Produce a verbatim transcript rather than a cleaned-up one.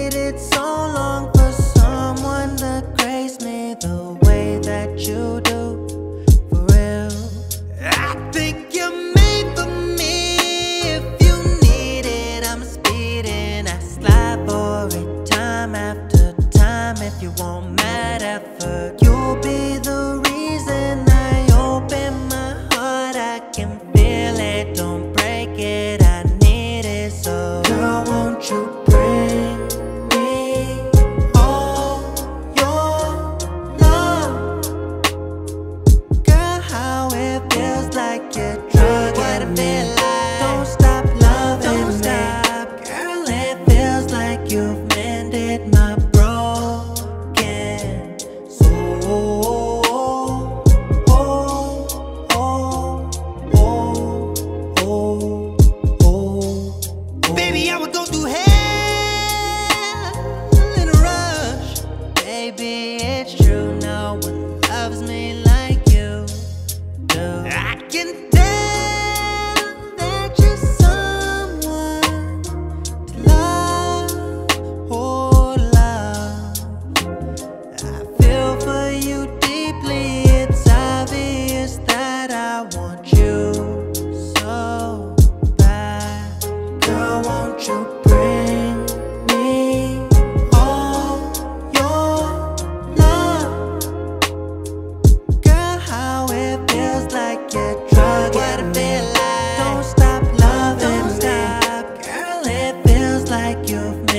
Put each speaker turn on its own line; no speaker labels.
waited so long for someone to grace me the way that you do, for real. I think you're made for me. If you need it, I'm speeding. I slide for it time after time. If you want mad effort, you'll be the reason I open my heart. I can feel it, don't break it, I need it. So girl, won't you bring me all your love? Girl, how it feels like you're drugging what I feel like. Don't stop loving don't me stop. Girl, it feels like you've mended my broken soul. Oh, oh, oh, oh, oh. Baby, I would go through hell in a rush. Baby, it's true, no one loves me like you do. I can tell that you're someone to love, oh love. I feel for you deeply, it's obvious that I want you so bad. Girl, won't you bring me all your love? Girl, how it feels like you're drugging what I feel like. Don't stop loving don't me stop. Girl, it feels like you've